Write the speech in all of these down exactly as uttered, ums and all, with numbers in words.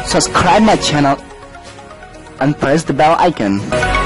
subscribe my channel and press the bell icon.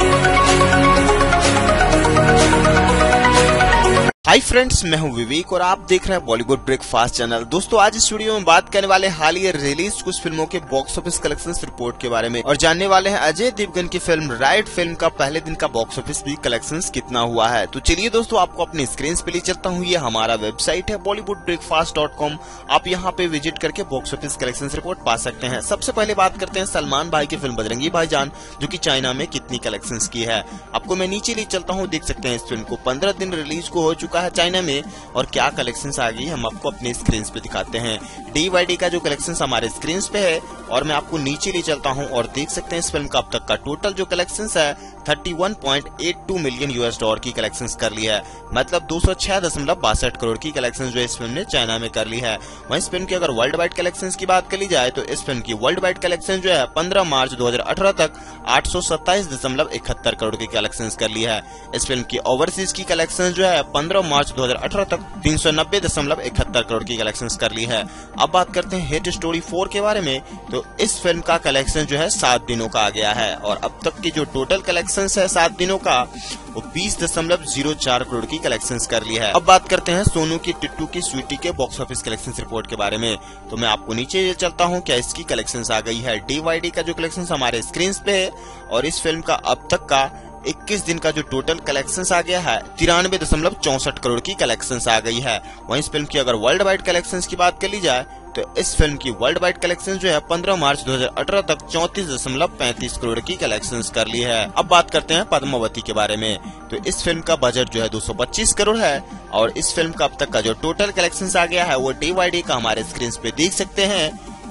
Hi friends, मैं हूं विवेक और आप देख रहे हैं बॉलीवुड ब्रेकफास्ट चैनल। दोस्तों, आज इस वीडियो में बात करने वाले हाल ही रिलीज कुछ फिल्मों के बॉक्स ऑफिस कलेक्शन रिपोर्ट के बारे में और जानने वाले हैं अजय देवगन की फिल्म राइड फिल्म का पहले दिन का बॉक्स ऑफिस भी कलेक्शन कितना हुआ है। तो चलिए दोस्तों, आपको अपनी स्क्रीन पे ले चलता हूँ। ये हमारा वेबसाइट है बॉलीवुड ब्रेकफास्ट डॉट कॉम। आप यहाँ पे विजिट करके बॉक्स ऑफिस कलेक्शन रिपोर्ट पा सकते हैं। सबसे पहले बात करते हैं सलमान भाई की फिल्म बजरंगी भाईजान, जो की चाइना में कितनी कलेक्शन की है। आपको मैं नीचे ले चलता हूँ, देख सकते हैं इस फिल्म को पंद्रह दिन रिलीज को हो चुका है चाइना में और क्या कलेक्शंस आ गई हम आपको अपने स्क्रीन पे दिखाते हैं। डीवाईडी का जो कलेक्शंस हमारे स्क्रीन पे है और मैं आपको नीचे ले चलता हूं और देख सकते हैं इस फिल्म का अब तक का टोटल जो कलेक्शंस है इकतीस पॉइंट आठ दो मिलियन यूएस डॉलर की कलेक्शंस कर ली है। मतलब दो सौ छह दशमलव बासठ करोड़ की कलेक्शंस जो इस फिल्म ने चाइना में कर ली है। वहीं इस फिल्म की अगर वर्ल्ड वाइड कलेक्शंस की बात कर ली जाए तो इस फिल्म की वर्ल्ड वाइड कलेक्शन जो है पंद्रह मार्च दो हजार अठारह तक आठ सौ सत्ताईस दशमलव इकहत्तर करोड़ की कलेक्शंस कर ली है। इस फिल्म की ओवरसीज की कलेक्शन जो है पंद्रह मार्च दो हजार अठारह तक तीन सौ नब्बे दशमलव इकहत्तर करोड़ की कलेक्शंस कर ली है। अब बात करते हैं हिट स्टोरी फोर के बारे में। तो इस फिल्म का कलेक्शन जो है सात दिनों का आ गया है और अब तक की जो टोटल कलेक्शंस है सात दिनों का वो बीस दशमलव जीरो चार करोड़ की कलेक्शंस कर ली है। अब बात करते हैं सोनू की टिट्टू की स्वीटी के बॉक्स ऑफिस कलेक्शन रिपोर्ट के बारे में। तो मैं आपको नीचे चलता हूँ, क्या इसकी कलेक्शंस आ गई है। डीवाईडी का जो कलेक्शंस हमारे स्क्रीन पे है और इस फिल्म का अब तक का इक्कीस दिन का जो टोटल कलेक्शंस आ गया है तिरानवे दशमलव चौसठ करोड़ की कलेक्शंस आ गई है। वहीं इस फिल्म की अगर वर्ल्ड वाइड कलेक्शंस की बात कर ली जाए तो इस फिल्म की वर्ल्ड वाइड कलेक्शन जो है पंद्रह मार्च दो हजार अठारह तक चौंतीस दशमलव पैंतीस करोड़ की कलेक्शंस कर ली है। अब बात करते हैं पद्मावती के बारे में। तो इस फिल्म का बजट जो है दो सौ पच्चीस करोड़ है और इस फिल्म का अब तक का जो टोटल कलेक्शंस आ गया है वो डीवाईडी का हमारे स्क्रीन पे देख सकते हैं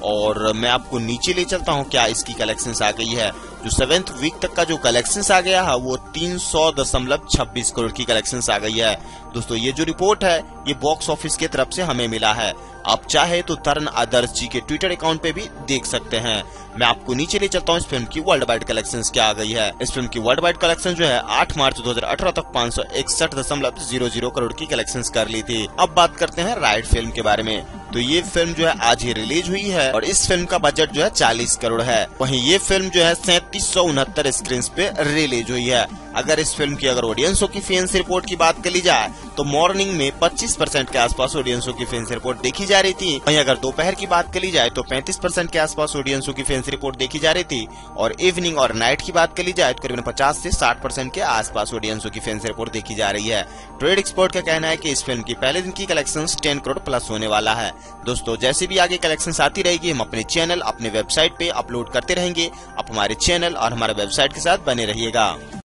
और मैं आपको नीचे ले चलता हूँ, क्या इसकी कलेक्शंस आ गई है। जो सेवेंथ वीक तक का जो कलेक्शंस आ गया है वो तीन सौ दशमलव छब्बीस करोड़ की कलेक्शंस आ गई है। दोस्तों, ये जो रिपोर्ट है ये बॉक्स ऑफिस की तरफ से हमें मिला है। आप चाहे तो तरण आदर्श जी के ट्विटर अकाउंट पे भी देख सकते हैं। मैं आपको नीचे ले चलता हूँ, इस फिल्म की वर्ल्ड वाइड कलेक्शंस क्या आ गई है। इस फिल्म की वर्ल्ड वाइड कलेक्शन जो है आठ मार्च दो हजार अठारह तक पाँच सौ इकसठ दशमलव जीरो जीरो करोड़ की कलेक्शंस कर ली थी। अब बात करते हैं राइड फिल्म के बारे में। तो ये फिल्म जो है आज ही रिलीज हुई है और इस फिल्म का बजट जो है चालीस करोड़ है। वहीं ये फिल्म जो है सैंतीस सौ उनहत्तर स्क्रीन पे रिलीज हुई है। अगर इस फिल्म की अगर ऑडियंसों की फैंस रिपोर्ट की बात कर ली जाए तो मॉर्निंग में पच्चीस परसेंट के आसपास ऑडियंसों की फैंस रिपोर्ट देखी जा रही थी। वहीं अगर दोपहर की बात कर ली जाए तो पैंतीस परसेंट के आसपास ऑडियंसों की फैंस रिपोर्ट देखी जा रही थी और इवनिंग और नाइट की बात कर ली जाए तो करीबन पचास से साठ परसेंट के आसपास ऑडियंसों की फैंस रिपोर्ट देखी जा रही है। ट्रेड एक्सपर्ट का कहना है कि इस फिल्म की पहले दिन की कलेक्शन टेन करोड़ प्लस होने वाला है। दोस्तों, जैसे भी आगे कलेक्शन आती रहेगी हम अपने चैनल अपने वेबसाइट पे अपलोड करते रहेंगे। आप हमारे चैनल और हमारे वेबसाइट के साथ बने रहिएगा।